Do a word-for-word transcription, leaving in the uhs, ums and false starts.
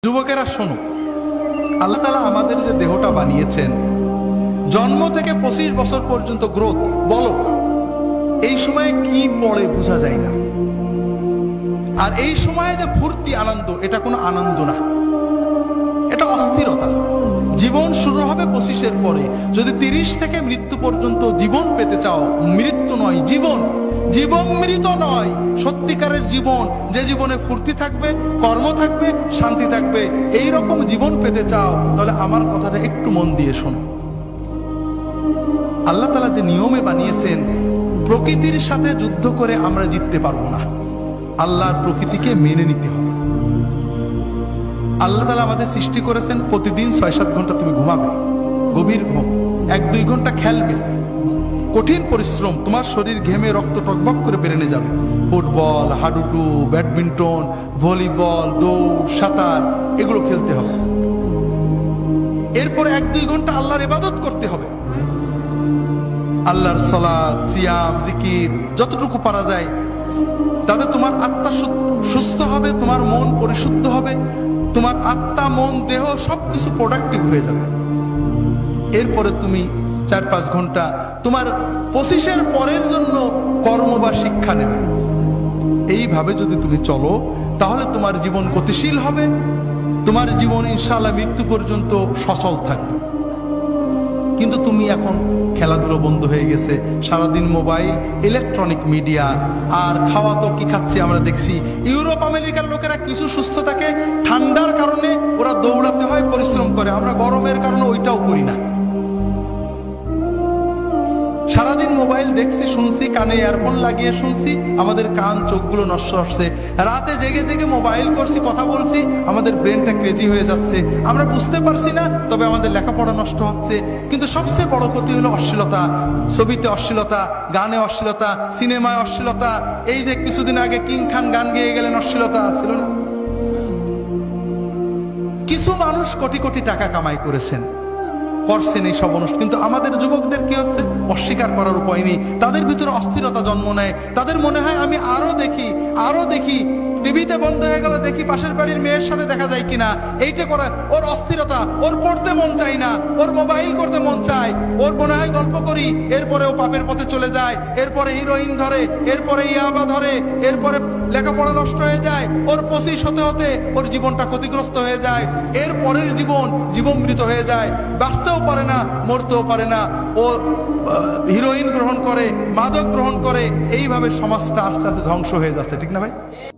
যুবকেরা শোনো, আল্লাহ তাআলা আমাদের যে দেহটা বানিয়েছেন, জন্ম থেকে পঁচিশ বছর পর্যন্ত গ্রোথ বলো, এই সময়ে কি পড়ে বোঝা যায় না। আর এই সময়ে যে ফুর্তি আনন্দ, এটা কোনো আনন্দ না, এটা অস্থিরতা। জীবন শুরু হবে পঁচিশের পরে। যদি তিরিশ থেকে মৃত্যু পর্যন্ত জীবন পেতে চাও, মৃত্যু নয় জীবন, জীবন মৃত নয়, সত্যিকারের জীবন, যে জীবনে ফুর্তি থাকবে, কর্ম থাকবে, শান্তি থাকবে, এই রকম জীবন পেতে চাও, তাহলে আমার কথাটা একটু মন দিয়ে শোনো। আল্লাহ তাআলা যে নিয়মে বানিয়েছেন, প্রকৃতির সাথে যুদ্ধ করে আমরা জিততে পারবো না, আল্লাহর প্রকৃতিকে মেনে নিতে হবে। আল্লাহ তাআলা আমাদের সৃষ্টি করেছেন, প্রতিদিন ছয় সাত ঘন্টা তুমি ঘুমাবে, গভীর ঘুম, এক দুই ঘন্টা খেলবে, কঠিন পরিশ্রম, তোমার শরীর ঘেমে রক্ত টকবক করে বেরেনে যাবে। ফুটবল, হাডুডু, ব্যাডমিন্টন, ভলিবল, দৌড়, সাঁতার, এগুলো খেলতে হবে। এরপরে এক দুই ঘন্টা আল্লাহর ইবাদত করতে হবে, আল্লাহর সালাত, সিয়াম, জিকির, যতটুকু পারা যায়। তাতে তোমার আত্মা সুস্থ হবে, তোমার মন পরিশুদ্ধ হবে, তোমার আত্মা, মন, দেহ সবকিছু প্রোডাক্টিভ হয়ে যাবে। এরপরে তুমি চার পাঁচ ঘন্টা তোমার পঁচিশের পরের জন্য কর্ম বা শিক্ষা নেবে। এইভাবে যদি তুমি চলো, তাহলে তোমার জীবন গতিশীল হবে, তোমার জীবন ইনশাআল্লাহ মৃত্যু পর্যন্ত সচল থাকবে। কিন্তু তুমি এখন খেলাধুলো বন্ধ হয়ে গেছে, সারাদিন মোবাইল, ইলেকট্রনিক মিডিয়া, আর খাওয়া তো কি খাচ্ছি আমরা দেখছি। ইউরোপ আমেরিকার লোকেরা কিছু সুস্থ থাকে, ঠান্ডার কারণে ওরা দৌড়াতে হয়, পরিশ্রম করে, আমরা গরমের কারণে ওইটাও করি না। সারাদিন মোবাইল দেখছি, শুনছি, কানে ইয়ারফোন লাগিয়ে শুনছি, আমাদের কান চোখগুলো নষ্ট হচ্ছে। রাতে জেগে জেগে মোবাইল করছি, কথা বলছি, আমাদের ব্রেনটা ক্রেজি হয়ে যাচ্ছে, আমরা বুঝতে পারছি না, তবে আমাদের লেখাপড়া নষ্ট হচ্ছে। কিন্তু সবচেয়ে বড় ক্ষতি হলো অশ্লীলতা, ছবিতে অশ্লীলতা, গানে অশ্লীলতা, সিনেমায় অশ্লীলতা। এই যে কিছুদিন আগে কিং খান গান গেয়ে গেলেন, অশ্লীলতা ছিল না? কিছু মানুষ কোটি কোটি টাকা কামাই করেছেন, করছেন এই সব অনুষ্ঠান, কিন্তু আমাদের যুবকদের কি হচ্ছে, অস্বীকার করার উপায় নেই। তাদের ভিতরে অস্থিরতা জন্ম নেয়, তাদের মনে হয় আমি আরো দেখি, আরো দেখি, টিভিতে বন্ধ হয়ে গেল, দেখি পাশের বাড়ির মেয়ের সাথে দেখা যায় কিনা, এইটা করে ওর অস্থিরতা, ওর পড়তে মন চায় না, ওর মোবাইল করতে মন চায়, ওর মনে হয় গল্প করি, এরপরে ও পাপের পথে চলে যায়, এরপরে হিরোইন ধরে, এরপরে ইয়াবা ধরে, এরপরে লেখাপড়া নষ্ট হয়ে যায়, ওর পঁচিশ হতে হতে ওর জীবনটা ক্ষতিগ্রস্ত হয়ে যায়, এর পরের জীবন জীবনমৃত হয়ে যায়, বাঁচতেও পারে না, মরতেও পারে না, ও হিরোইন গ্রহণ করে, মাদক গ্রহণ করে, এইভাবে সমাজটা আস্তে আস্তে ধ্বংস হয়ে যাচ্ছে, ঠিক না ভাই?